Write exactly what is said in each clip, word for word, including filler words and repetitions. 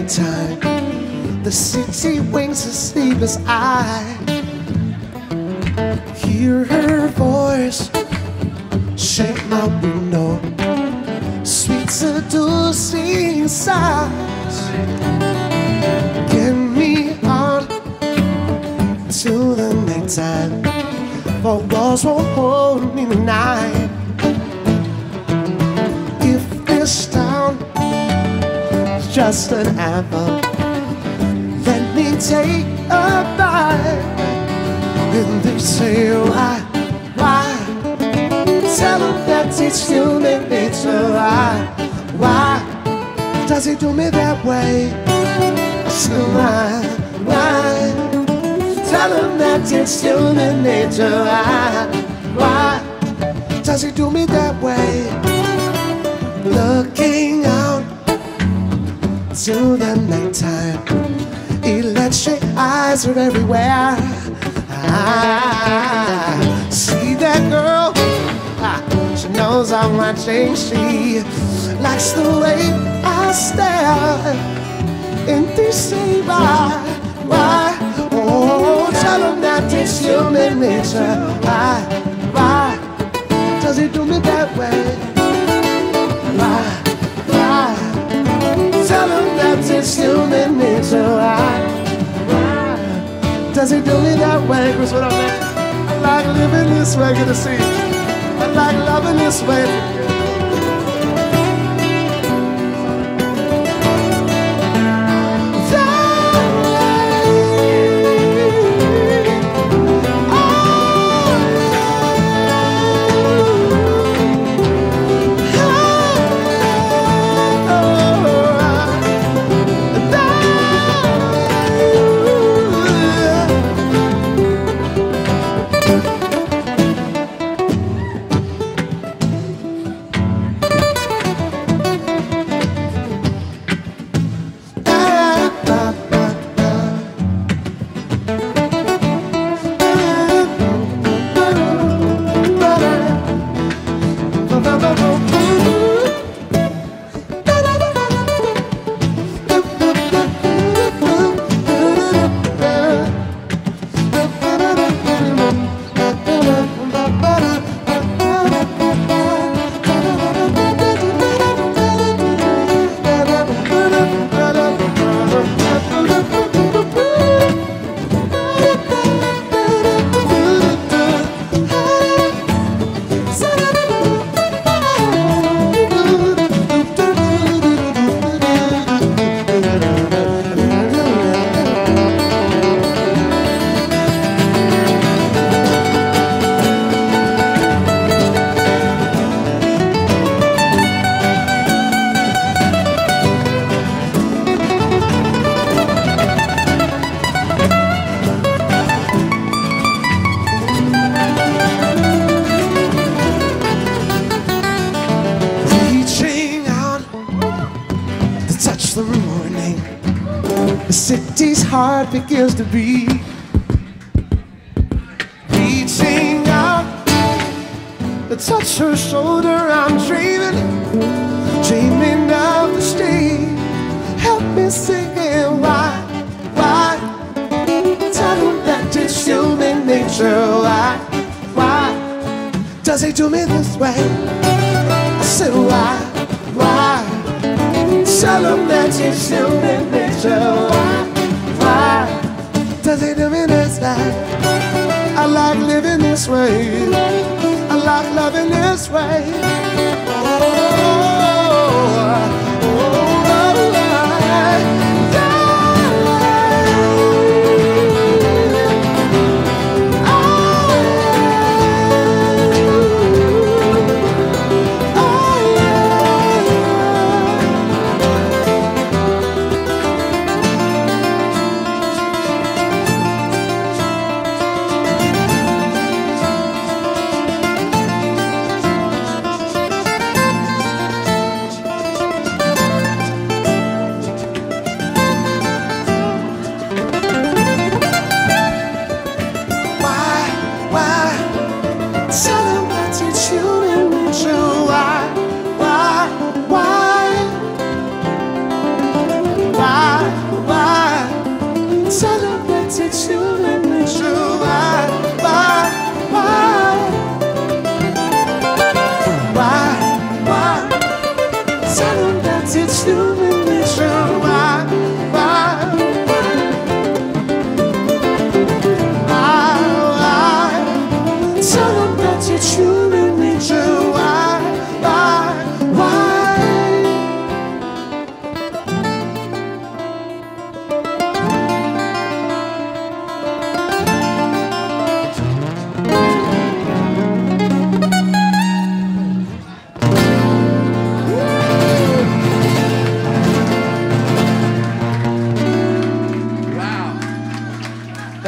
nighttime, the city winks a sleepless eye. Hear her voice shake my window, sweet seducing sighs. Get me on till the nighttime, for walls won't hold me tonight. If this town is just an apple, let me take a bite. And they say, why, why? Tell them that it's human nature. Why, why does he do me that way? So why, why? Tell them that it's human nature. Why, why does he do me that way? Looking out till the nighttime, electric eyes are everywhere. I see that girl, she knows I'm watching. She likes the way I stare in deceive. Why, why? Oh, tell him that it's human nature. Why, why does he do me that way? Why, why? Tell him that it's human nature. Why, why does he do me that way? Chris, what up, man? I like living this way, good to see you. I like loving this way. The morning, the city's heart begins to beat. Reaching out to touch her shoulder, I'm dreaming, dreaming of the street. Help me singing, why, why? Tell him that it's human nature. Why, why does he do me this way? I said, why, why? Tell him that it's human nature. Why, why does he do me this way? I like living this way. I like loving this way. Oh, oh, oh, I,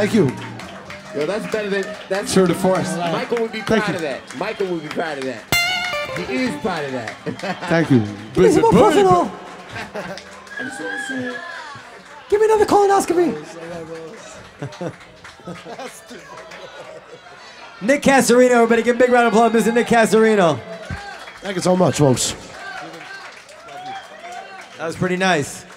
Thank you. Yo, that's better than that's. Tour de force. Michael would be proud of that. Michael would be proud of that. He is proud of that. Thank you. Give me some more Puffalo. Give me another colonoscopy. Nick Casarino, everybody, give a big round of applause, Mister Nick Casarino. Thank you so much, folks. That was pretty nice.